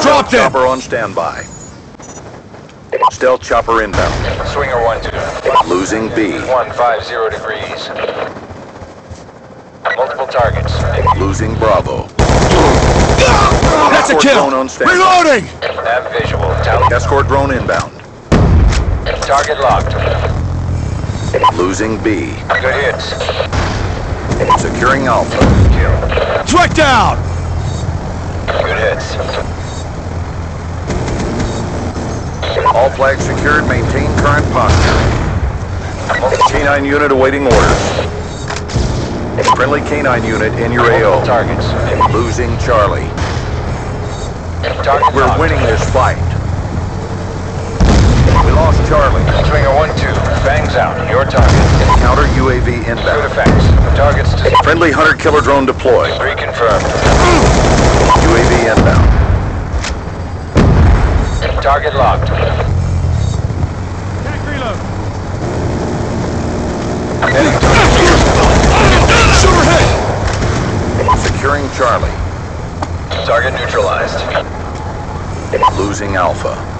Dropped it! Chopper on standby. Stealth chopper inbound. Swinger 1-2. Losing B. 150 degrees. Multiple targets. Losing Bravo. That's a Escort kill! drone on standby. Reloading! Nav visual. Tally. Escort drone inbound. Target locked. Losing B. Good hits. Securing Alpha. Kill. Strike down! Good hits. All flags secured. Maintain current posture. K9 unit awaiting orders. Friendly K9 unit in your AO. Targets. Losing Charlie. Target We're locked. winning this fight. We lost Charlie. Swinger 1-2. Bangs out. Your target. Counter UAV Good inbound. effects. Targets to Friendly hunter killer drone deployed. reconfirmed. UAV inbound. Target locked. Tank reload. Heading target. Shoot her hit! Securing Charlie. Target neutralized. Losing Alpha.